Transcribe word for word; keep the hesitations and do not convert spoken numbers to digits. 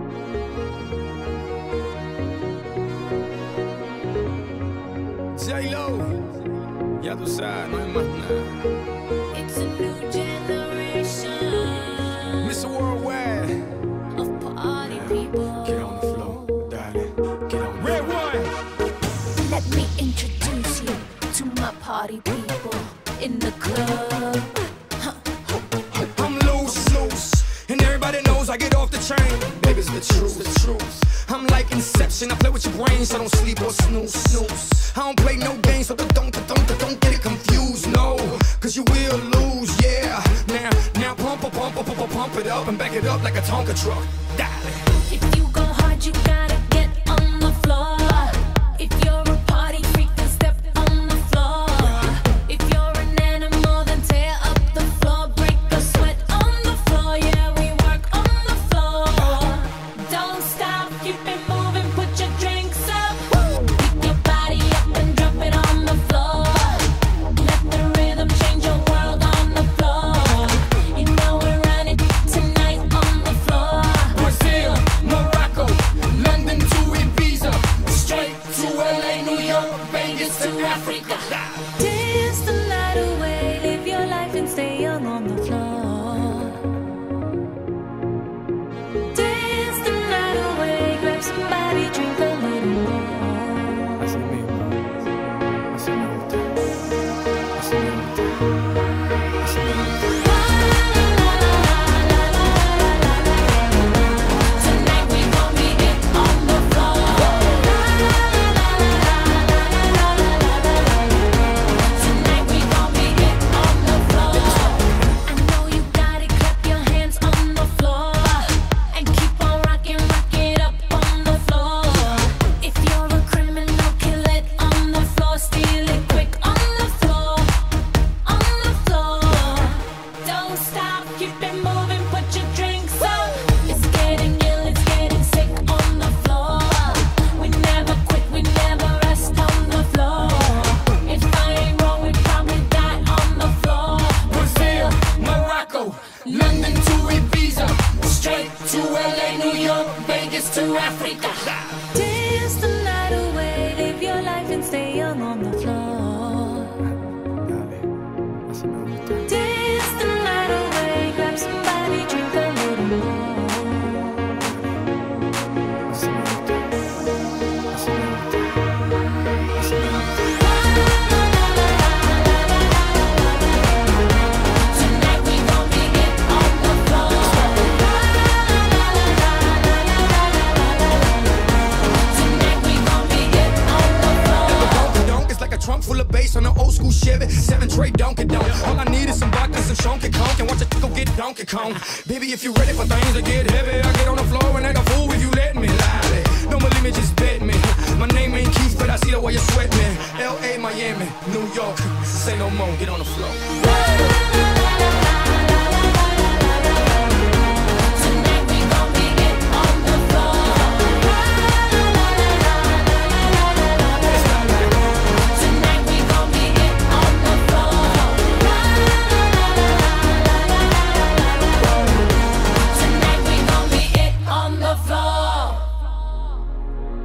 J-Lo, ya tú sabes, no hay más nada. It's a new generation. mister Worldwide, of party people. get on the floor, darling, get on the floor. Red one. Let me introduce you to my party people in the club. I'm loose, loose, and everybody knows I get off the train. Baby, it's the truth, the truth. I'm like Inception, I play with your brain, so don't sleep or snooze, snooze. I don't play no games, so don't, don't, don't, don't get it confused, no. Cause you will lose, yeah. Now, now pump, pump, pump, pump, pump, pump it up and back it up like a Tonka truck. Darling. If you go hard, you gotta get on the floor. If you're a party freak, then step on the floor. If you're an animal, then tear up the floor. Break a sweat on the floor, yeah, we work on the floor. Don't stop, keep it moving, put your drinks up. Pick your body up and drop it on the floor. Let the rhythm change your world on the floor. You know we're running tonight on the floor. Brazil, Morocco, London to Ibiza, straight to L A, New York, Vegas to Africa. Dance the night away, live your life and stay young on the floor. Dance the night away, grab somebody, drink a little more. Así mismo, así me gusta, así me gusta, así me gusta. Tonight we gon' be it on the floor. Tonight we gon' be it on the floor. I know you got it, clap your hands on the floor. And keep on rocking, rock it up on the floor. If you're a criminal, kill it on the floor. Steal it quick on the floor. On the floor. Don't stop, keep it moving, put your drinks up. It's getting ill, it's getting sick on the floor. We never quit, we never rest on the floor. If I ain't wrong, we probably die on the floor. Brazil, Morocco, London to Ibiza, straight to L A, New York, Vegas to Africa. Dance the night away, live your life and stay young on the floor. Dance the night away, grab somebody, drink a little more. Tonight we gon' be it on the floor. Tonight we gon' be it on the floor. Donk is like a trunk full of bass on an old school Chevy, seven tray Donkey Donk. All I need is some vodka, some Shonky Conk, and watch a go get Donkey Kong. Baby, if you ready for things to get heavy, I get on the floor and act a fool if you let me. Lie. Don't believe me, just bet me. My name ain't Keith, but I see the way you sweat me. L A, Miami, New York, say no more, get on the floor.